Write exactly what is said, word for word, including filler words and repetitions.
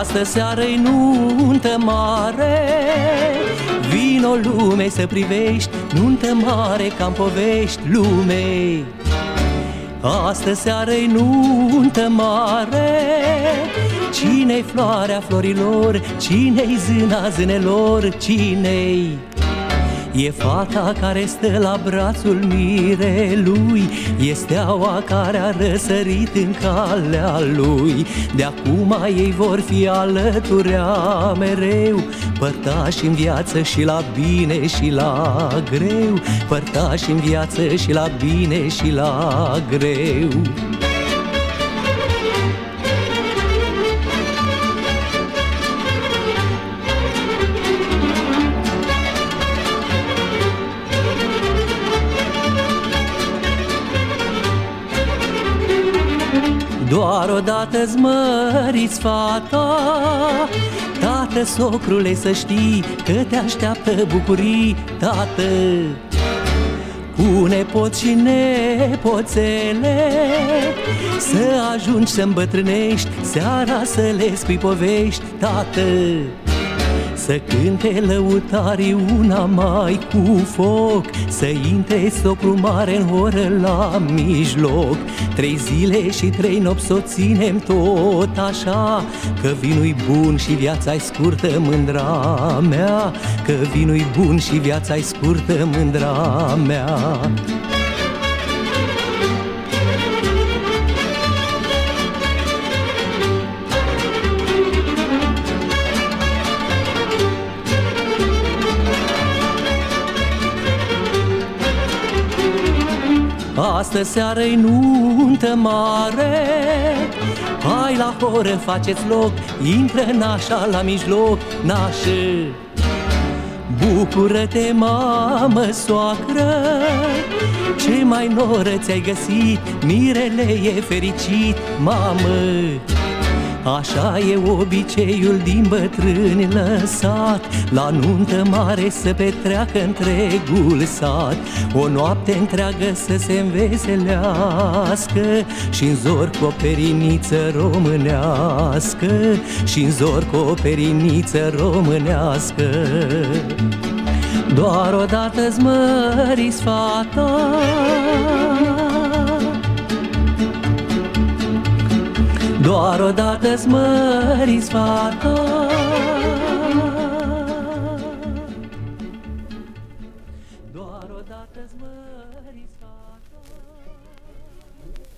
Astă seară-i nuntă mare, vino lume să privești, nuntă mare ca-n povești lume. Astă seară-i nuntă mare, cine-i floarea florilor, cine-i zâna zânelor, cine-i? E fata care stă la brațul mirelui, e steaua care a răsărit în calea lui. De acum ei vor fi alăturea mereu, părtași în viață și la bine și la greu, părtași în viață și la bine și la greu. Doar odată-ți măriți fata, tată, socrule, să știi că te așteaptă bucurii, tată. Cu nepoți și nepoțele să ajungi să îmbătrânești, seara să le spui povești, tată. Să cânte lăutarii una mai cu foc, să intre socru mare în horă la mijloc. Trei zile și trei nopți s-o ținem tot așa, că vinul-i bun și viața-i scurtă, mândra mea, că vinul-i bun și viața-i scurtă, mândra mea. Astă seară-i nuntă mare, hai la horă, faceți loc, intră nașa la mijloc, nașă. Bucură-te, mamă, soacră, ce mai noră ți-ai găsit, mirele e fericit, mamă. Așa e obiceiul din bătrâni lăsat, la nuntă mare să petreacă întregul sat. O noapte întreagă să se înveselească și-n zor cu o periniță românească, și-n zor cu o periniță românească. Doar odată-ți măriți fata, doar odată-ți măriți fata. Doar odată-ți măriți fata.